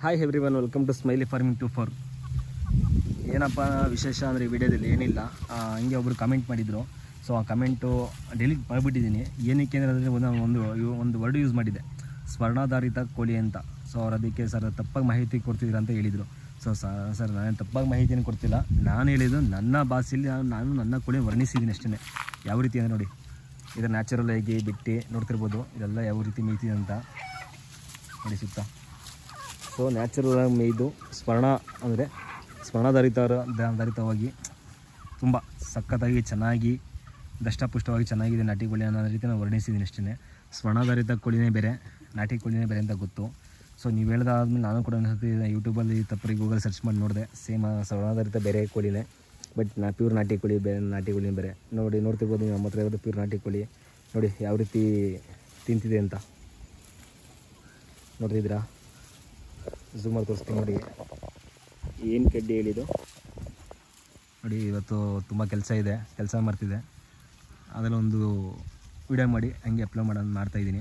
Hi everyone, welcome to smiley farming 24. ಏನಪ್ಪ ವಿಶೇಷ ಅಂದರೆ ಈ ವಿಡಿಯೋದಲ್ಲಿ ಏನಿಲ್ಲ, ಹಂಗೆ ಒಬ್ಬರು ಕಮೆಂಟ್ ಮಾಡಿದರು. ಸೊ ಆ ಕಮೆಂಟು ಡಿಲೀಟ್ ಮಾಡಿಬಿಟ್ಟಿದ್ದೀನಿ. ಏನಕ್ಕೆ ಅಂದರೆ ಅದರಲ್ಲಿ ಒಂದು ವರ್ಡ್ ಯೂಸ್ ಮಾಡಿದೆ, ಸ್ವರ್ಣಾಧಾರಿತ ಕೋಳಿ ಅಂತ. ಸೊ ಅವ್ರು ಅದಕ್ಕೆ ಸರ್ ತಪ್ಪಾಗಿ ಮಾಹಿತಿ ಕೊಡ್ತಿದ್ದೀರಾ ಅಂತ ಹೇಳಿದರು. ಸೊ ಸರ್ ನಾನು ತಪ್ಪಾಗಿ ಮಾಹಿತಿಯನ್ನು ಕೊಡ್ತಿಲ್ಲ, ನಾನು ಹೇಳಿದ್ದು ನನ್ನ ಭಾಷೆಯಲ್ಲಿ ನಾನು ನನ್ನ ಕೋಳಿ ವರ್ಣಿಸಿದ್ದೀನಿ ಅಷ್ಟೇ. ಯಾವ ರೀತಿ ಅಂದರೆ ನೋಡಿ, ಇದರ ನ್ಯಾಚುರಲ್ ಆಗಿ ಬಿಟ್ಟು ನೋಡ್ತಿರ್ಬೋದು, ಇದೆಲ್ಲ ಯಾವ ರೀತಿ ಮೇಯ್ತಿದೆ ಅಂತ ನೋಡಿ ಸುತ್ತ. ಸೊ ನ್ಯಾಚುರಲ್ ಆಗಿ ಮೇಯ್ದು ಸ್ವರ್ಣಾಧಾರಿತವಾಗಿ ತುಂಬ ಸಖತ್ತಾಗಿ ಚೆನ್ನಾಗಿ ದಷ್ಟಪುಷ್ಟವಾಗಿ ಚೆನ್ನಾಗಿದೆ ನಾಟಿ ಕೋಳಿ ಅನ್ನೋ ರೀತಿ ನಾನು ವರ್ಣಿಸಿದ್ದೀನಿ ಅಷ್ಟೇ. ಸ್ವರ್ಣಾಧಾರಿತ ಕೋಳಿನೇ ಬೇರೆ, ನಾಟಿ ಕೋಳಿನೇ ಬೇರೆ ಅಂತ ಗೊತ್ತು. ಸೊ ನೀವು ಹೇಳ್ದಾದ್ಮೇಲೆ ನಾನು ಕೂಡ ಅನಿಸುತ್ತೆ ಯೂಟ್ಯೂಬಲ್ಲಿ ತಪ್ಪರಿ ಗೂಗಲ್ ಸರ್ಚ್ ಮಾಡಿ ನೋಡಿದೆ, ಸೇಮ್ ಸ್ವರ್ಣಾಧಾರಿತ ಬೇರೆ ಕೋಳಿನೇ, ಬಟ್ ಪ್ಯೂರ್ ನಾಟಿ ಕೋಳಿ ಬೇರೆ, ನಾಟಿ ಕೋಳಿನೇ ಬೇರೆ. ನೋಡ್ತಿರ್ಬೋದು ನೀವು, ನಮ್ಮ ಹತ್ರ ಇರೋದು ಪ್ಯೂರ್ ನಾಟಿ ಕೋಳಿ. ನೋಡಿ ಯಾವ ರೀತಿ ತಿಂತಿದೆ ಅಂತ ನೋಡ್ತಿದ್ದೀರಾ? ಝೂಮ್ ಮಾಡಿ ತೋರಿಸ್ತೀನಿ ನೋಡಿ, ಏನು ಕಡ್ಡಿ ಹೇಳಿದ್ದು ನೋಡಿ. ಇವತ್ತು ತುಂಬ ಕೆಲಸ ಮಾಡ್ತಿದೆ, ಅದೆಲ್ಲ ಒಂದು ವಿಡಿಯೋ ಮಾಡಿ ಹಂಗೆ ಅಪ್ಲೋಡ್ ಮಾಡ್ತಾಯಿದ್ದೀನಿ.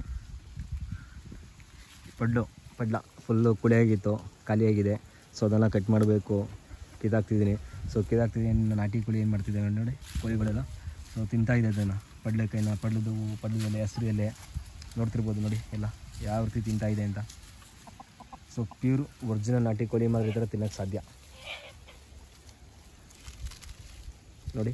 ಪಡ್ಲ ಫುಲ್ಲು ಕುಳಿಯಾಗಿತ್ತು, ಖಾಲಿಯಾಗಿದೆ. ಸೊ ಅದೆಲ್ಲ ಕಟ್ ಮಾಡಬೇಕು, ಕಿದಾಕ್ತಿದ್ದೀನಿ. ಸೊ ಕಿದಾಕ್ತಿದ್ದೀನಿ. ನಾಟಿ ಕೋಳಿ ಏನು ಮಾಡ್ತಿದ್ದೇವೆ ನೋಡಿ, ಕೋಳಿಗಳೆಲ್ಲ ಸೊ ತಿಂತಾಯಿದೆ ಅದನ್ನು, ಪಡ್ಲದಲ್ಲಿ ಹಸಿರು ಎಲೆ ನೋಡ್ತಿರ್ಬೋದು ನೋಡಿ, ಎಲ್ಲ ಯಾವ ರೀತಿ ತಿಂತಾಯಿದೆ ಅಂತ. ಸೊ ಪ್ಯೂರ್ ಒರಿಜಿನಲ್ ನಾಟಿ ಕೋಳಿ ಮಾತ್ರ ಈ ಥರ ತಿನ್ನೋಕ್ಕೆ ಸಾಧ್ಯ ನೋಡಿ.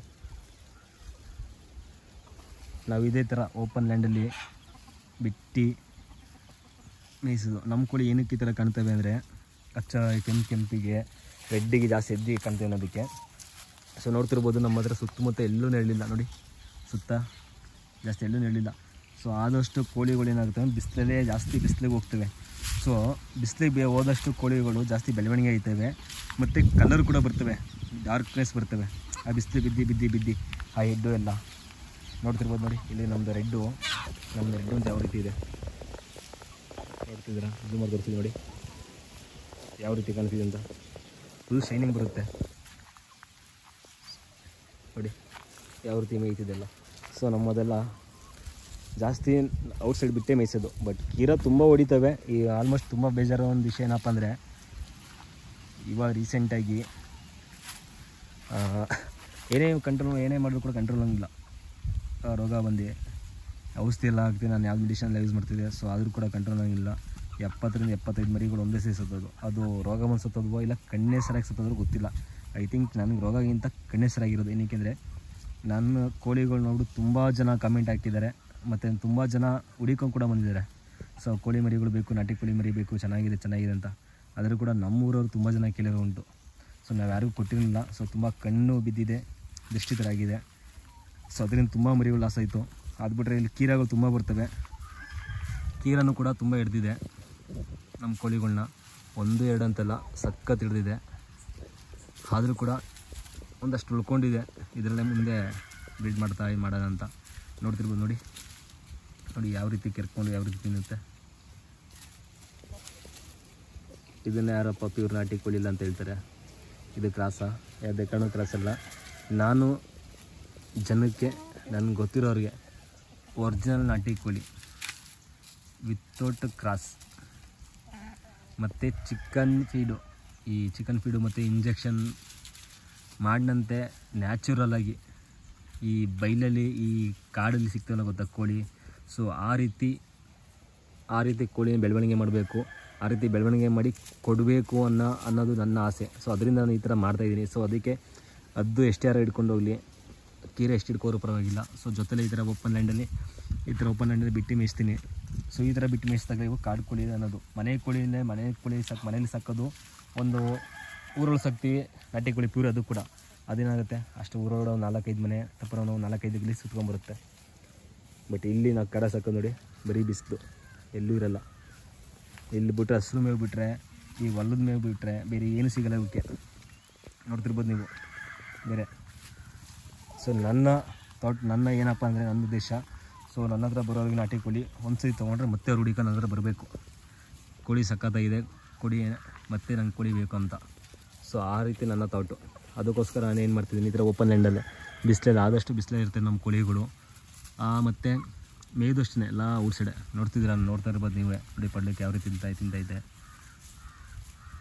ನಾವು ಇದೇ ಥರ ಓಪನ್ ಲ್ಯಾಂಡಲ್ಲಿ ಬಿಟ್ಟು ಮೇಯಿಸೋದು. ನಮ್ಮ ಕೋಳಿ ಏನಕ್ಕೆ ಈ ಥರ ಕಾಣ್ತವೆ ಅಂದರೆ, ಕಚ್ಚಾ ಕೆಂಪಿಗೆ ರೆಡ್ಡಿಗೆ ಜಾಸ್ತಿ ಎದ್ದಿ ಕಾಣ್ತೇವೆ ಅನ್ನೋದಕ್ಕೆ. ಸೊ ನೋಡ್ತಿರ್ಬೋದು ನಮ್ಮ ಹತ್ರ ಸುತ್ತಮುತ್ತ ಎಲ್ಲೂ ನೆರಳಿಲ್ಲ ನೋಡಿ, ಸುತ್ತ ಜಾಸ್ತಿ ಎಲ್ಲೂ ನೆರಳಿಲ್ಲ. ಸೊ ಆದಷ್ಟು ಕೋಳಿಗಳು ಏನಾಗುತ್ತೆ, ಬಿಸಿಲಿಗೆ ಹೋಗ್ತವೆ. ಸೊ ಬಿಸಿಲಿಗೆ ಹೋದಷ್ಟು ಕೋಳಿಗಳು ಜಾಸ್ತಿ ಬೆಳವಣಿಗೆ ಆಯ್ತವೆ, ಮತ್ತು ಕಲರ್ ಕೂಡ ಬರ್ತವೆ, ಡಾರ್ಕ್ನೆಸ್ ಬರ್ತವೆ ಆ ಬಿಸಿಲು ಬಿದ್ದು ಆ ಹೆಡ್ಡು ಎಲ್ಲ ನೋಡ್ತಿರ್ಬೋದು ನೋಡಿ. ಇಲ್ಲಿ ನಮ್ಮದು ರೆಡ್ಡು ಒಂದು ಯಾವ ರೀತಿ ಇದೆ ನೋಡ್ತಿದ್ದೀರಾ? ಇದು ಮಾಡಿ ತೋರಿಸ್ತೀವಿ ನೋಡಿ ಯಾವ ರೀತಿ ಕಾಣ್ತಿದೆ ಅಂತ. ಫುಲ್ ಶೈನಿಂಗ್ ಬರುತ್ತೆ ನೋಡಿ ಯಾವ ರೀತಿ ಮೇಯ್ತಿದೆಲ್ಲ. ಸೊ ನಮ್ಮದೆಲ್ಲ ಜಾಸ್ತಿ ಔಟ್ಸೈಡ್ ಬಿಟ್ಟೇ ಮೇಯಿಸೋದು. ಬಟ್ ಕೀರ ತುಂಬ ಹೊಡಿತವೆ. ಈ ಆಲ್ಮೋಸ್ಟ್ ತುಂಬ ಬೇಜಾರೋ ಒಂದು ವಿಷಯ ಏನಪ್ಪ ಅಂದರೆ, ಇವಾಗ ರೀಸೆಂಟಾಗಿ ಏನೇ ಮಾಡಿದ್ರು ಕೂಡ ಕಂಟ್ರೋಲ್ ಆಗಿಲ್ಲ. ರೋಗ ಬಂದು ಔಷಧಿ ಎಲ್ಲ ಹಾಕ್ತೀನಿ, ನಾನು ಯಾವ ಮೆಡಿಷನ್ ಎಲ್ಲ ಯೂಸ್ ಮಾಡ್ತಿದ್ದೆ. ಸೊ ಆದರೂ ಕೂಡ ಕಂಟ್ರೋಲ್ ಆಗಿಲ್ಲ. 70-75 ಮರಿಗಳು ಒಂದೇ ಸೇರಿ ಸತ್ತೋದು. ಅದು ರೋಗ ಬಂದು ಸತ್ತೋದ್ವೋ ಇಲ್ಲ ಕಣ್ಣೇ ಸರಿಯಾಗಿ ಸತ್ತೋದ್ರೂ ಗೊತ್ತಿಲ್ಲ. ಐ ಥಿಂಕ್ ನನಗೆ ರೋಗಕ್ಕಿಂತ ಕಣ್ಣೇ ಸರಿಯಾಗಿರೋದು. ಏನಕ್ಕೆಂದರೆ ನನ್ನ ಕೋಳಿಗಳು ನೋಡಿ ತುಂಬ ಜನ ಕಮೆಂಟ್ ಹಾಕಿದ್ದಾರೆ, ಮತ್ತು ತುಂಬ ಜನ ಹುಡಿಕೊಂಡು ಕೂಡ ಬಂದಿದ್ದಾರೆ. ಸೊ ಕೋಳಿ ಮರಿಗಳು ಬೇಕು, ನಾಟಿ ಕೋಳಿ ಮರಿ ಬೇಕು, ಚೆನ್ನಾಗಿದೆ ಅಂತ. ಆದರೂ ಕೂಡ ನಮ್ಮೂರವರು ತುಂಬ ಜನ ಕೇಳಿರೋ ಉಂಟು. ಸೊ ನಾವು ಯಾರಿಗೂ ಕೊಟ್ಟಿರಲಿಲ್ಲ. ಸೊ ತುಂಬ ಕಣ್ಣು ಬಿದ್ದಿದೆ, ದೃಷ್ಟಿ ಥರ ಆಗಿದೆ. ಸೊ ಅದರಿಂದ ತುಂಬ ಮರಿಗಳು ಲಾಸ್ ಆಯಿತು. ಅದು ಬಿಟ್ಟರೆ ಇಲ್ಲಿ ಕೀರಗಳು ತುಂಬ ಬರ್ತವೆ, ಕೀರನೂ ಕೂಡ ತುಂಬ ಹಿಡ್ದಿದೆ ನಮ್ಮ ಕೋಳಿಗಳನ್ನ. 1-2 ಅಂತೆಲ್ಲ ಸಖತ್ ಹಿಡ್ದಿದೆ. ಆದರೂ ಕೂಡ ಒಂದಷ್ಟು ಉಳ್ಕೊಂಡಿದೆ, ಇದರಲ್ಲೇ ಮುಂದೆ ಬ್ರೀಡ್ ಮಾಡೋಣ ಅಂತ. ನೋಡ್ತಿರ್ಬೋದು ನೋಡಿ ಯಾವ ರೀತಿ ಕೆರ್ಕೊಂಡು ಯಾವ ರೀತಿ ತಿನ್ನುತ್ತೆ. ಇದನ್ನು ಯಾರಪ್ಪ ಪ್ಯೂರ್ ನಾಟಿ ಕೋಳಿ ಇಲ್ಲ ಅಂತ ಹೇಳ್ತಾರೆ. ಇದು ಕ್ರಾಸಾ? ಯಾವುದೇ ಕಾರಣ ಕ್ರಾಸ್ ಅಲ್ಲ. ನಾನು ಜನಕ್ಕೆ ನನಗೆ ಗೊತ್ತಿರೋರಿಗೆ ಒರಿಜಿನಲ್ ನಾಟಿ ಕೋಳಿ ವಿತೌಟ್ ಕ್ರಾಸ್ ಮತ್ತು ಚಿಕನ್ ಫೀಡು ಮತ್ತು ಇಂಜೆಕ್ಷನ್ ಮಾಡಿದಂತೆ ನ್ಯಾಚುರಲಾಗಿ ಈ ಬೈಲಲ್ಲಿ ಈ ಕಾಡಲ್ಲಿ ಸಿಗ್ತಾವಲ್ಲ ಗೊತ್ತಾ ಕೋಳಿ. ಸೊ ಆ ರೀತಿ ಕೋಳಿನ ಬೆಳವಣಿಗೆ ಮಾಡಬೇಕು, ಆ ರೀತಿ ಬೆಳವಣಿಗೆ ಮಾಡಿ ಕೊಡಬೇಕು ಅನ್ನೋದು ನನ್ನ ಆಸೆ. ಸೊ ಅದರಿಂದ ನಾನು ಈ ಥರ ಮಾಡ್ತಾಯಿದ್ದೀನಿ. ಸೊ ಅದಕ್ಕೆ ಅದು ಎಷ್ಟೇ ಯಾರು ಹಿಡ್ಕೊಂಡು ಹೋಗಲಿ, ಕೀರೆ ಎಷ್ಟು ಹಿಡ್ಕೋರು ಪರವಾಗಿಲ್ಲ. ಸೊ ಜೊತೆಲೆ ಈ ಥರ ಓಪನ್ ಲ್ಯಾಂಡಲ್ಲಿ ಬಿಟ್ಟು ಮೇಯಿಸ್ತೀನಿ. ಸೊ ಈ ಥರ ಬಿಟ್ಟು ಮೇಯಿಸಿದಾಗ ಇವು ಕಾಡು ಕೋಳಿ ಅನ್ನೋದು ಮನೆ ಮನೇಲಿ ಸಾಕೋದು. ಒಂದು ಊರೊಳಗೆ ಸಾಕ್ತೀವಿ ನಾಟಿ ಕೋಳಿ ಪ್ಯೂರ್, ಅದು ಕೂಡ ಅದೇನಾಗುತ್ತೆ ಅಷ್ಟು ಊರೊಳಗೆ ಒಂದು 4-5 ಮನೆ ತಪ್ಪರ 4-5 ಗಲಿ ಸುತ್ಕೊಂಡ್ಬರುತ್ತೆ. ಬಟ್ ಇಲ್ಲಿ ನಾವು ಕರ ಸಾಕೋದು ನೋಡಿ, ಬರೀ ಬಿಸಿಲು, ಎಲ್ಲೂ ಇರಲ್ಲ. ಇಲ್ಲಿ ಬಿಟ್ಟರೆ ಹಸಿರು ಮೇವು ಬಿಟ್ಟರೆ, ಈ ಹೊಲದ ಮೇವು ಬಿಟ್ಟರೆ ಬೇರೆ ಏನು ಸಿಗಲ್ಲ ಇವಕ್ಕೆ. ನೋಡ್ತಿರ್ಬೋದು ನೀವು ಬೇರೆ. ಸೊ ನನ್ನ ಏನಪ್ಪ ಅಂದರೆ ನನ್ನ ಉದ್ದೇಶ, ಸೊ ನನ್ನ ಹತ್ರ ಬರೋರಿಗೆ ನಾಟಿ ಕೋಳಿ ಒಂದ್ಸರಿ ತೊಗೊಂಡ್ರೆ ಮತ್ತೆ ಅವ್ರು ಹುಡುಕ ನನ್ನ ಹತ್ರ ಬರಬೇಕು. ಕೋಳಿ ಸಖತ್ತಾಗಿದೆ, ಕೋಳಿ ಮತ್ತೆ ನಂಗೆ ಕೋಳಿ ಬೇಕು ಅಂತ. ಸೊ ಆ ರೀತಿ ನನ್ನ ಥಾಟು. ಅದಕ್ಕೋಸ್ಕರ ನಾನು ಏನು ಮಾಡ್ತಿದ್ದೀನಿ, ಈ ಥರ ಓಪನ್ ಲ್ಯಾಂಡಲ್ಲೇ ಆದಷ್ಟು ಬಿಸಿಲೇ ಇರ್ತದೆ ನಮ್ಮ ಕೋಳಿಗಳು. ಮತ್ತು ಮೇಯ್ದು ಅಷ್ಟೇ ಎಲ್ಲ ಔಟ್ಸೈಡೆ ನೋಡ್ತಿದ್ದೀರ, ನೋಡ್ತಾ ಇರ್ಬೋದು ನೀವೇ ನೋಡಿ. ಪಡ್ಲಿಕ್ಕೆ ಯಾವ ರೀತಿ ತಿಂತೈತೆ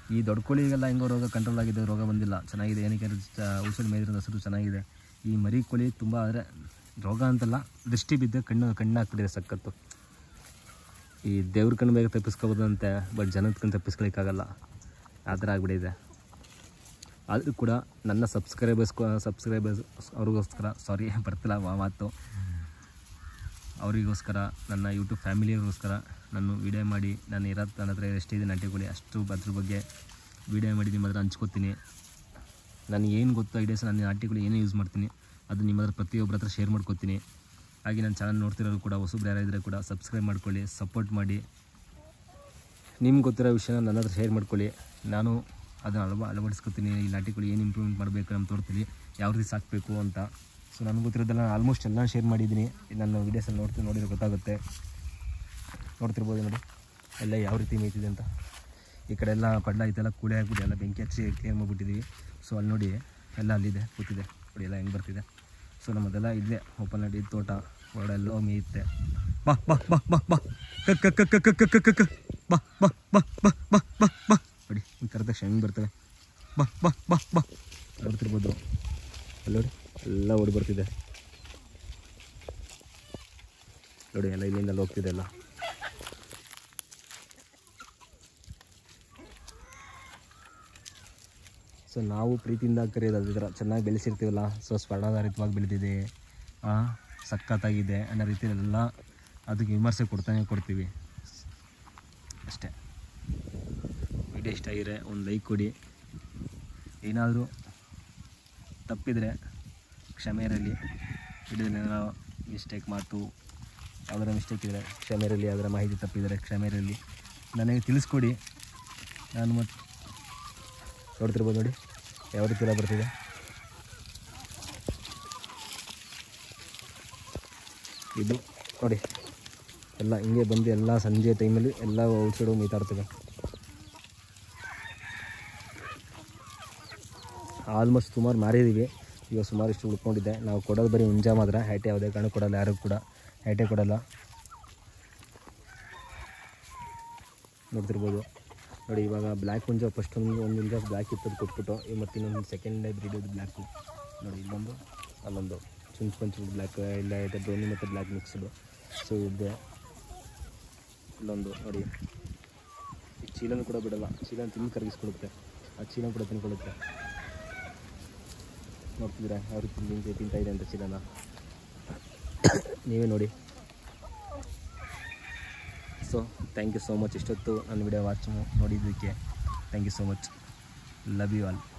ಈ ದೊಡ್ಡ ಕೋಳಿಗೆಲ್ಲ ಹೆಂಗೋ ರೋಗ ಕಂಟ್ರೋಲ್ ಆಗಿದೆ, ರೋಗ ಬಂದಿಲ್ಲ, ಚೆನ್ನಾಗಿದೆ. ಏನಕ್ಕೆ ಔಷಧಿ ಮೇಯ್ದಿರೋ ಹಸಿರು ಚೆನ್ನಾಗಿದೆ. ಈ ಮರಿ ಕೋಳಿ ತುಂಬ ಆದರೆ ರೋಗ ಅಂತಲ್ಲ, ದೃಷ್ಟಿ ಬಿದ್ದೆ ಕಣ್ಣು ಹಾಕ್ಬಿಟ್ಟಿದೆ ಸಖತ್ತು. ಈ ದೇವ್ರ ಕಣ್ಣು ಬೇಗ ತಪ್ಪಿಸ್ಕೋಬೋದಂತೆ, ಬಟ್ ಜನದ ಕಣ್ಣು ತಪ್ಪಿಸ್ಕೊಳಿಕ್ಕಾಗಲ್ಲ, ಆ ಥರ ಆಗಿಬಿಟ್ಟಿದೆ. ಆದರೂ ಕೂಡ ನನ್ನ ಸಬ್ಸ್ಕ್ರೈಬರ್ಸ್ ಅವ್ರಿಗೋಸ್ಕರ ಬರ್ತಿಲ್ಲ ಮಾತು, ಅವರಿಗೋಸ್ಕರ, ನನ್ನ ಯೂಟ್ಯೂಬ್ ಫ್ಯಾಮಿಲಿಗೋಸ್ಕರ ನಾನು ವೀಡಿಯೋ ಮಾಡಿ, ನಾನು ನನ್ನ ಹತ್ರ ಎಷ್ಟಿದೆ ನಾಟಿ ಕೋಳಿ ಅಷ್ಟು ಅದ್ರ ಬಗ್ಗೆ ವೀಡಿಯೋ ಮಾಡಿ ನಿಮ್ಮ ಹತ್ರ ಹಂಚ್ಕೋತೀನಿ. ನನಗೆ ಏನು ಗೊತ್ತು ಐಡಿಯಾಸ್, ನಾನು ನಾಟಿ ಕೋಳಿ ಏನೇ ಯೂಸ್ ಮಾಡ್ತೀನಿ ಅದು ನಿಮ್ಮ ಹತ್ರ ಪ್ರತಿಯೊಬ್ಬರ ಹತ್ರ ಶೇರ್ ಮಾಡ್ಕೋತೀನಿ. ಹಾಗೆ ನನ್ನ ಚಾನಲ್ ನೋಡ್ತಿರೋರು ಕೂಡ ಹೊಸಬ್ರು ಯಾರಾಗಿದ್ದರೆ ಕೂಡ ಸಬ್ಸ್ಕ್ರೈಬ್ ಮಾಡ್ಕೊಳ್ಳಿ, ಸಪೋರ್ಟ್ ಮಾಡಿ. ನಿಮ್ಗೆ ಗೊತ್ತಿರೋ ವಿಷಯನ ನನ್ನ ಹತ್ರ ಶೇರ್ ಮಾಡ್ಕೊಳ್ಳಿ, ನಾನು ಅದನ್ನು ಅಳವಡಿಸ್ಕೊತೀನಿ. ಈ ನಾಟಿ ಕೋಳಿ ಏನು ಇಂಪ್ರೂವ್ಮೆಂಟ್ ಮಾಡಬೇಕು ನಮ್ಮ ತೋಟದಲ್ಲಿ, ಯಾವ ರೀತಿ ಸಾಕಬೇಕು ಅಂತ. ಸೊ ನನಗೆ ಗೊತ್ತಿರೋದೆಲ್ಲ ಆಲ್ಮೋಸ್ಟ್ ಎಲ್ಲ ಶೇರ್ ಮಾಡಿದ್ದೀನಿ. ನನ್ನ ವೀಡಿಯೋಸಲ್ಲಿ ನೋಡಿದ್ರೆ ಗೊತ್ತಾಗುತ್ತೆ, ನೋಡ್ತಿರ್ಬೋದು ನೋಡಿ ಎಲ್ಲ ಯಾವ ರೀತಿ ಮೇಯ್ತಿದೆ ಅಂತ. ಈ ಕಡೆ ಎಲ್ಲ ಪಡ್ಲ ಐತೆಲ್ಲ ಕೂಳೆ ಆಗಿಬಿಟ್ಟು ಎಲ್ಲ ಬೆಂಕಿ ಹಚ್ಚಿ ಕ್ಲಿಯರ್ ಮಾಡಿಬಿಟ್ಟಿದ್ದೀವಿ. ಸೊ ಅಲ್ಲಿ ನೋಡಿ ಎಲ್ಲ ಅಲ್ಲಿದೆ ಕೂತಿದೆ ನೋಡಿ, ಎಲ್ಲ ಹೆಂಗೆ ಬರ್ತಿದೆ. ಸೊ ನಮ್ಮದೆಲ್ಲ ಇಲ್ಲೇ ಓಪನ್ ಮಾಡಿ ತೋಟ ಹೊರಡೆಲ್ಲೋ ಮೇಯುತ್ತೆ. ಬಾ ಬಾ ಬಾ ಬಾ ಬಾ ಕಕ್ ಕಕ್ ಕಕ್ ಕಕ್ ಕಕ್ ಕಕ್ ಬಾ ಬಾ ಬಾ ಬಾ ಬಾ ಬಾ ಬಾ ನೋಡಿ, ಹಿಂಗೆ ಕರೆದ ತಕ್ಷಣ ಹೆಂಗೆ ಬರ್ತವೆ. ಬಾ ಬಾ ಬಾ ಬಾ ನೋಡ್ತಿರ್ಬೋದು ಅಲ್ಲಿ ನೋಡಿ, ಎಲ್ಲ ಓಡಿ ಬರ್ತಿದೆ ನೋಡಿ, ಎಲ್ಲ ಇಲ್ಲಿಂದ ಹೋಗ್ತಿದೆ ಎಲ್ಲ. ಸೊ ನಾವು ಪ್ರೀತಿಯಿಂದ ಕರೆಯೋದು ಅದ್ರ ಚೆನ್ನಾಗಿ ಬೆಳೆಸಿರ್ತೀವಲ್ಲ, ಸೊ ಸ್ವರ್ಣಾಧಾರಿತವಾಗಿ ಬೆಳೆದಿದೆ, ಸಖತ್ತಾಗಿದೆ ಅನ್ನೋ ರೀತಿಯಲ್ಲೆಲ್ಲ ಅದಕ್ಕೆ ವಿಮರ್ಶೆ ಕೊಡ್ತೀವಿ ಅಷ್ಟೇ. ವಿಡಿಯೋ ಇಷ್ಟ ಆಗಿದ್ರೆ ಒಂದು ಲೈಕ್ ಕೊಡಿ. ಏನಾದರೂ ತಪ್ಪಿದರೆ ಕ್ಷಮೆ ಇರಲಿ, ವಿಡಿಯೋದಲ್ಲೇನೋ ಮಿಸ್ಟೇಕ್ ಮಾತು ಯಾವುದರ ಮಿಸ್ಟೇಕ್ ಇದ್ದರೆ ಕ್ಷಮೆ ಇರಲಿ, ಅದರ ಮಾಹಿತಿ ತಪ್ಪಿದರೆ ಕ್ಷಮೆ ಇರಲಿ, ನನಗೆ ತಿಳಿಸ್ಕೊಡಿ. ನಾನು ಮತ್ತು ನೋಡ್ತಿರ್ಬೋದು ನೋಡಿ ಯಾವ ರೀತಿ ಎಲ್ಲ ಬರ್ತಿದೆ. ಇದು ನೋಡಿ ಎಲ್ಲ ಹಿಂಗೆ ಬಂದು ಎಲ್ಲ ಸಂಜೆ ಟೈಮಲ್ಲಿ ಎಲ್ಲ ಔಟ್ಸೈಡು ಮೀತಾಡ್ತದೆ. ಆಲ್ಮೋಸ್ಟ್ ಸುಮಾರು ಮಾರಿದ್ದೀವಿ, ಈಗ ಸುಮಾರು ಇಷ್ಟು ಉಳ್ಕೊಂಡಿದ್ದೆ. ನಾವು ಕೊಡೋದು ಬರೀ ಹುಂಜ ಮಾತ್ರ, ಹ್ಯಾಟೆ ಯಾವುದೇ ಕಾರಣ ಕೊಡಲ್ಲ, ಯಾರಿಗೂ ಕೂಡ ಹ್ಯಾಟೆ ಕೊಡಲ್ಲ. ನೋಡ್ತಿರ್ಬೋದು ನೋಡಿ, ಇವಾಗ ಬ್ಲ್ಯಾಕ್ ಹುಂಜ ಫಸ್ಟ್ ಒಂದು ಹುಂಜ ಬ್ಲ್ಯಾಕ್ ಇಪ್ಪತ್ತು ಕೊಟ್ಬಿಟ್ಟು, ಮತ್ತು ಇನ್ನೊಂದು ಸೆಕೆಂಡ್ ಬ್ರೀಡ್ ಇದು ಬ್ಲ್ಯಾಕು ನೋಡಿ, ಇಲ್ಲೊಂದು ಅಲ್ಲೊಂದು ಚುಂಚು ಬ್ಲ್ಯಾಕ್ ಇಲ್ಲ ಇದೆ, ಬ್ರೌನಿ ಮತ್ತು ಬ್ಲ್ಯಾಕ್ ಮಿಕ್ಸ್ಡು. ಸೊ ಇದೆ ಇಲ್ಲೊಂದು ನೋಡಿ, ಈ ಚೀಲನೂ ಕೂಡ ಬಿಡಲ್ಲ, ಚೀಲನ ತಿಂದು ಕರಗಿಸ್ಕೊಡುತ್ತೆ, ಆ ಚೀಲ ಕೂಡ ತಿನ್ಕೊಳ್ಳುತ್ತೆ. ನೋಡ್ತಿದ್ದೀರಾ ಯಾವ ರೀತಿ ತಿಂತಾ ಇದೆ ಅಂತ ಚೀಲನ, ನೀವೇ ನೋಡಿ. So thank you so much, ಇಷ್ಟೊತ್ತು ನನ್ನ ವಿಡಿಯೋ ವಾಚ್ ನೋಡಿದ್ದಕ್ಕೆ thank you so much. Love you all.